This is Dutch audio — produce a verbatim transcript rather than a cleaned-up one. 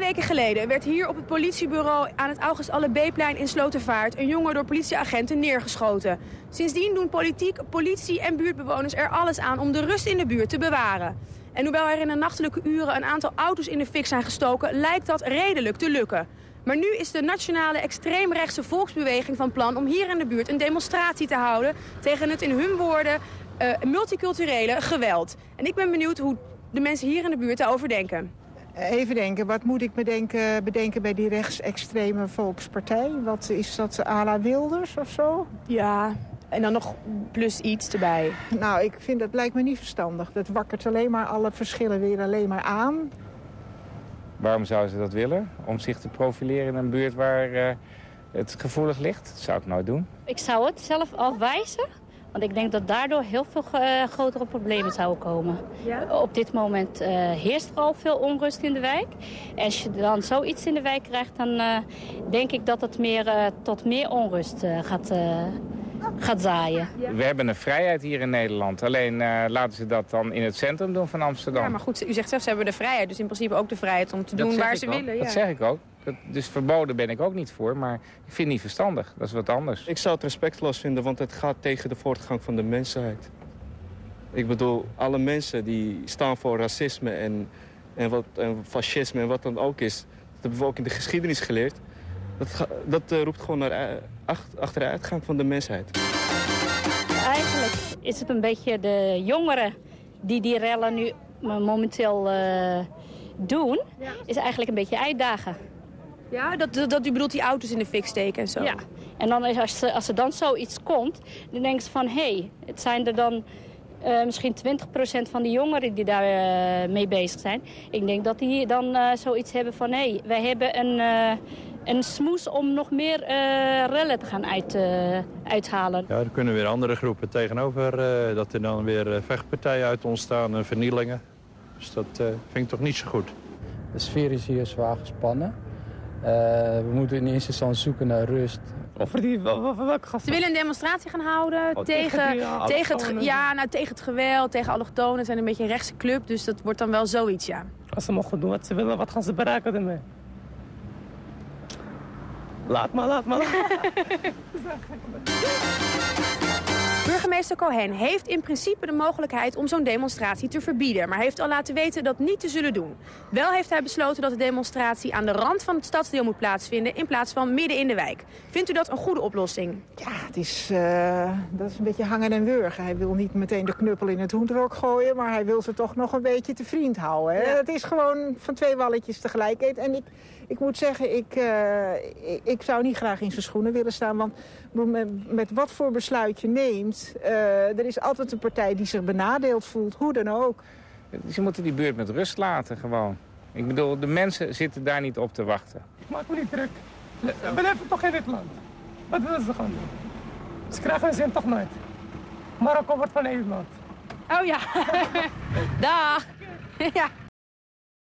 weken geleden werd hier op het politiebureau aan het August Allebeeplein in Slotervaart een jongen door politieagenten neergeschoten. Sindsdien doen politiek, politie en buurtbewoners er alles aan om de rust in de buurt te bewaren. En hoewel er in de nachtelijke uren een aantal auto's in de fik zijn gestoken, lijkt dat redelijk te lukken. Maar nu is de nationale extreemrechtse volksbeweging van plan om hier in de buurt een demonstratie te houden tegen het in hun woorden uh, multiculturele geweld. En ik ben benieuwd hoe de mensen hier in de buurt daarover denken. Even denken, wat moet ik bedenken, bedenken bij die rechtsextreme volkspartij? Wat is dat, à la Wilders of zo? Ja, en dan nog plus iets erbij. Nou, ik vind dat lijkt me niet verstandig. Dat wakkert alleen maar alle verschillen weer alleen maar aan. Waarom zouden ze dat willen? Om zich te profileren in een buurt waar uh, het gevoelig ligt? Dat zou ik nooit doen. Ik zou het zelf afwijzen. Want ik denk dat daardoor heel veel uh, grotere problemen zouden komen. Ja? Op dit moment uh, heerst er al veel onrust in de wijk. En als je dan zoiets in de wijk krijgt, dan uh, denk ik dat het meer, uh, tot meer onrust uh, gaat, uh, gaat zaaien. Ja. We hebben een vrijheid hier in Nederland. Alleen uh, laten ze dat dan in het centrum doen van Amsterdam. Ja, maar goed, u zegt zelf, ze hebben de vrijheid. Dus in principe ook de vrijheid om te dat doen waar ze ook. willen. Ja. Dat zeg ik ook. Dat, dus verboden ben ik ook niet voor, maar ik vind het niet verstandig. Dat is wat anders. Ik zou het respectloos vinden, want het gaat tegen de voortgang van de mensheid. Ik bedoel, alle mensen die staan voor racisme en, en, wat, en fascisme en wat dan ook is. Dat hebben we ook in de geschiedenis geleerd. Dat, dat uh, roept gewoon naar acht, achteruitgang van de mensheid. Eigenlijk is het een beetje de jongeren die die rellen nu momenteel uh, doen, ja. Is eigenlijk een beetje uitdagen. Ja, dat, dat, dat u bedoelt die auto's in de fik steken en zo? Ja, en dan is, als, als er dan zoiets komt, dan denken ze van, hé, hey, het zijn er dan uh, misschien twintig procent van de jongeren die daar uh, mee bezig zijn. Ik denk dat die dan uh, zoiets hebben van, hé, hey, wij hebben een, uh, een smoes om nog meer uh, rellen te gaan uit, uh, uithalen. Ja, er kunnen weer andere groepen tegenover, uh, dat er dan weer uh, vechtpartijen uit ontstaan en vernielingen. Dus dat uh, vind ik toch niet zo goed. De sfeer is hier zwaar gespannen. Uh, we moeten in eerste instantie zoeken naar rust. Over die, welke gasten? Ze willen een demonstratie gaan houden oh, tegen, tegen, ja, tegen, het, ja, nou, tegen het geweld, tegen allochtonen. Het zijn een beetje een rechtse club, dus dat wordt dan wel zoiets, ja. Als ze mogen doen wat ze willen, wat gaan ze bereiken ermee? Laat maar, laat maar. Burgemeester Cohen heeft in principe de mogelijkheid om zo'n demonstratie te verbieden, maar heeft al laten weten dat niet te zullen doen. Wel heeft hij besloten dat de demonstratie aan de rand van het stadsdeel moet plaatsvinden in plaats van midden in de wijk. Vindt u dat een goede oplossing? Ja, het is, uh, dat is een beetje hangen en wurgen. Hij wil niet meteen de knuppel in het hoenderhok gooien, maar hij wil ze toch nog een beetje te vriend houden. Hè? Ja. Het is gewoon van twee walletjes tegelijkertijd. En ik, ik moet zeggen, ik, uh, ik, ik zou niet graag in zijn schoenen willen staan, want met, met wat voor besluit je neemt, uh, er is altijd een partij die zich benadeeld voelt, hoe dan ook. Ze moeten die buurt met rust laten gewoon. Ik bedoel, de mensen zitten daar niet op te wachten. Ik maak me niet druk. We leven toch in dit land. Wat willen ze gaan doen? Ze krijgen hun zin toch nooit. Marokko wordt van Nederland. Oh ja. Dag. Ja.